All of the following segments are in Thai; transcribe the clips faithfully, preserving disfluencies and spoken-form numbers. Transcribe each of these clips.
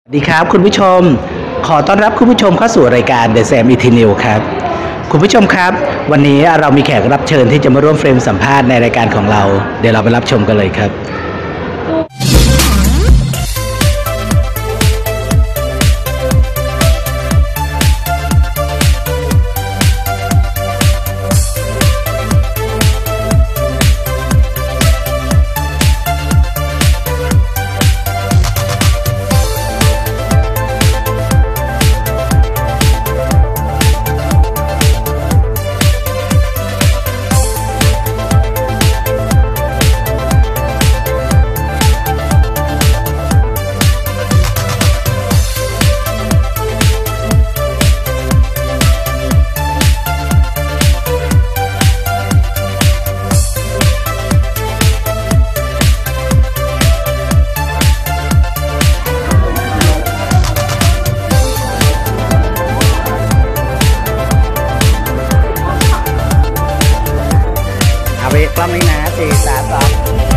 ดีครับคุณผู้ชมขอต้อนรับคุณผู้ชมเข้าสู่รายการ The Sam อี ที News ครับคุณผู้ชมครับวันนี้เรามีแขกรับเชิญที่จะมาร่วมเฟรมสัมภาษณ์ในรายการของเราเดี๋ยวเราไปรับชมกันเลยครับเวกล้องนี้นะสี่สามสอง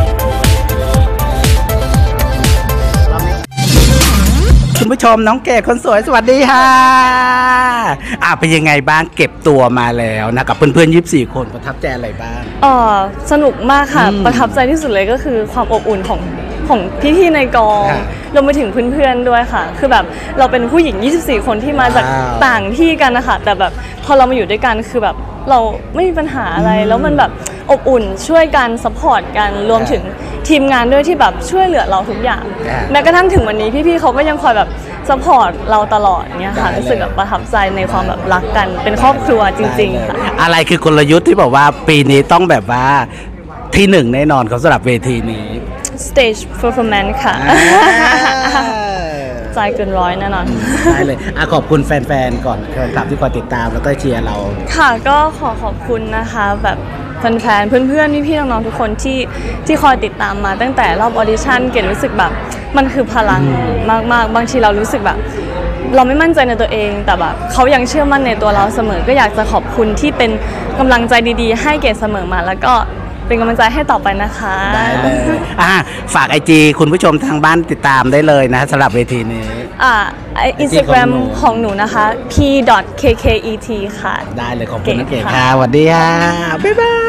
คุณผู้ชมน้องเก๋คนสวยสวัสดีค่ะอ่าเป็นยังไงบ้างเก็บตัวมาแล้วนะกับเพื่อนๆยี่สิบสี่คนประทับใจอะไรบ้างอ๋อสนุกมากค่ะประทับใจที่สุดเลยก็คือความอบอุ่นของของพี่ๆในกองรวมไปถึงเพื่อนๆด้วยค่ะคือแบบเราเป็นผู้หญิงยี่สิบสี่คนที่มาจากต่างที่กันนะคะแต่แบบพอเรามาอยู่ด้วยกันคือแบบเราไม่มีปัญหาอะไรแล้วมันแบบอบอุ่นช่วยกันซัพพอร์ตกันรวมถึงทีมงานด้วยที่แบบช่วยเหลือเราทุกอย่างแม้กระทั่งถึงวันนี้พี่ๆเขาก็ยังคอยแบบซัพพอร์ตเราตลอดเนี่ยค่ะรู้สึกแบบประทับใจในความแบบรักกันเป็นครอบครัวจริงๆค่ะอะไรคือกลยุทธ์ที่บอกว่าปีนี้ต้องแบบว่าที่หนึ่งแน่นอนเขาสำหรับเวทีนี้ stage performance ค่ะใจเกินร้อยแน่นอนได้เลยอ่ะขอบคุณแฟนๆก่อนแฟนคลับที่คอยติดตามแล้วก็เชียร์เราค่ะก็ขอขอบคุณนะคะแบบแฟนๆเพื่อนๆพี่ๆน้องๆทุกคนที่ที่คอยติดตามมาตั้งแต่รอบออดิชั่นเกดรู้สึกแบบมันคือพลังมากๆบางทีเรารู้สึกแบบเราไม่มั่นใจในตัวเองแต่แบบเขายังเชื่อมั่นในตัวเราเสมอก็อยากจะขอบคุณที่เป็นกำลังใจดีๆให้เกดเสมอมาแล้วก็เป็นกำลังใจให้ต่อไปนะคะได้เลยอ่ะฝากไอจีคุณผู้ชมทางบ้านติดตามได้เลยนะสำหรับเวทีนี้อ่าอินสตาแกรมของหนูนะคะ p ดอท เค เค อี ที ค่ะได้เลยขอบคุณน้องเก๋ค่ะสวัสดีค่ะบ๊ายบาย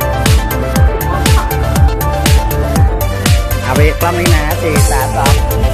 เวกล้องนี้นะสี่สามสอง